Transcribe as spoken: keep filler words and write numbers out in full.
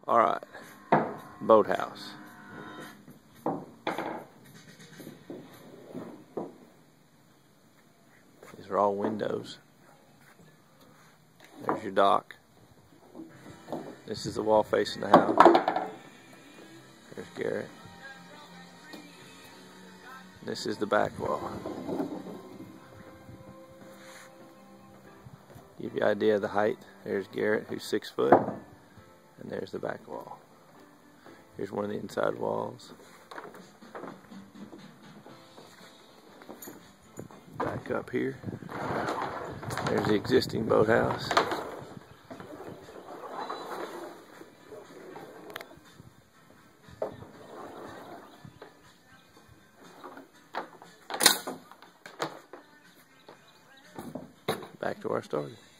Alright, boathouse. These are all windows. There's your dock. This is the wall facing the house. There's Garrett. This is the back wall. Give you an idea of the height. There's Garrett, who's six foot, and there's the back wall. Here's one of the inside walls. Back up here. There's the existing boathouse. Back to where I started.